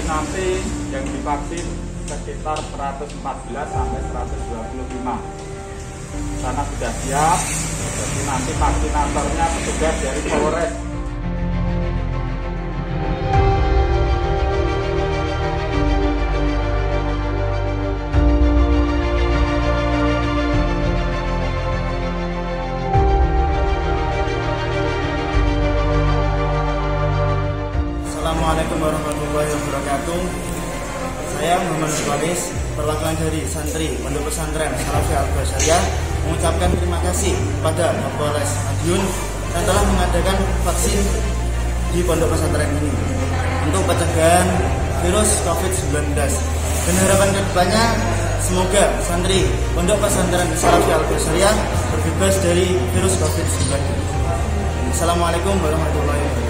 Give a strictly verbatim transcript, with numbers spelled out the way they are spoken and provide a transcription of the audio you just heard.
nanti yang divaksin sekitar seratus empat belas sampai seratus dua puluh lima. Karena sudah siap, jadi nanti vaksinatornya petugas dari Polres. Assalamualaikum warahmatullahi wabarakatuh. Saya Muhammad Suwalis, perwakilan dari santri Pondok Pesantren Salafi Al-Basyariah, mengucapkan terima kasih kepada Kapolres Madiun yang telah mengadakan vaksin di Pondok Pesantren ini untuk pencegahan virus covid sembilan belas. Dan harapan kedepannya, semoga santri Pondok Pesantren Salafi Al-Basyariah terbebas dari virus covid sembilan belas. Assalamualaikum warahmatullahi wabarakatuh.